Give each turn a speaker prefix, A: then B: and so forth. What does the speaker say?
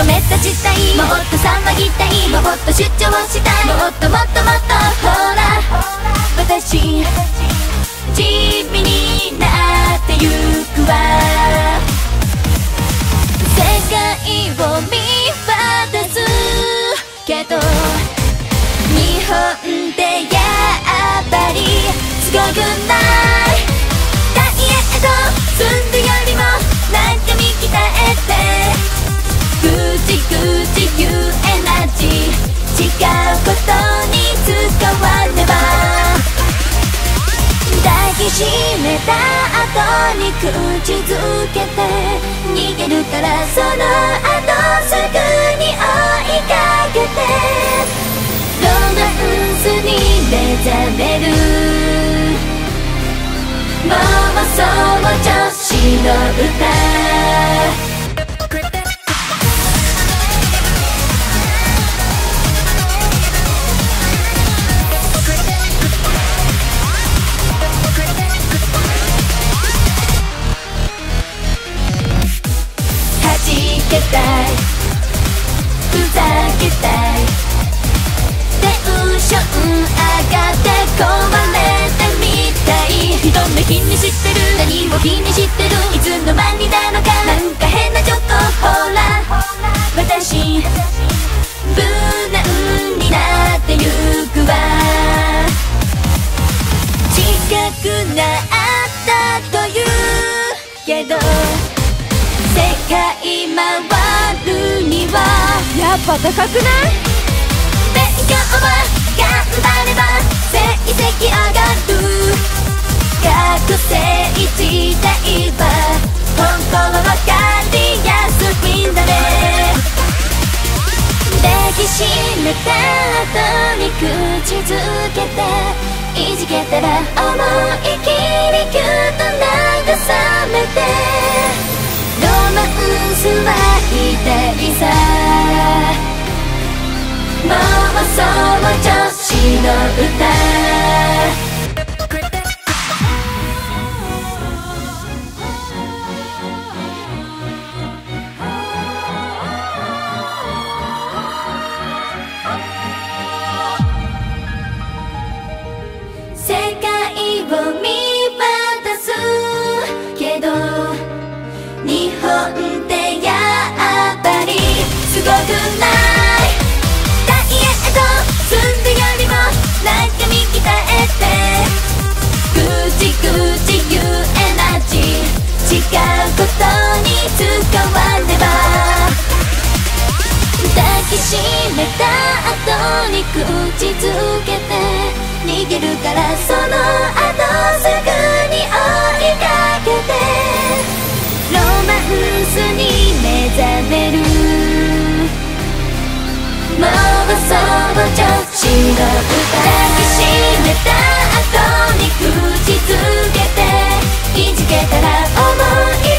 A: と目立ちたい、もっと騒ぎたい、もっと主張したい、もっともっともっとほら私地味になってゆくわ。世界を見渡すけど日本ってやっぱりすごくない。ダイエットするよりもなんか見鍛えてぐちぐち言えなじ違うことに使わねば。抱きしめた後に口づけて逃げるからその後すぐに追いかけてロマンスに目覚める妄想女子の歌。ふざけたいテンション上がって壊れてみたい。人目気にしてる何を気にしてるいつの間になのかなんか変なちょっとほら私無難になってゆくわ。近くなったというけど世界回るにはやっぱ高くない？勉強は頑張れば成績上がる。学生時代は本当は分かりやすいんだね。抱きしめた後に口づけていじけたら思い切りキュッと慰めてロマンスは痛いさ妄想女子の歌。世界を見渡すけど日本ってやっぱりすごくない。ダイエットするよりもなんか見鍛えてぐちぐち言えなじ違うことに使わねば。抱きしめた後に口づけて逃げるからその後すぐに追いかけてロマンスに目覚める妄想女子の歌。抱きしめた後に口づけていじけたら思い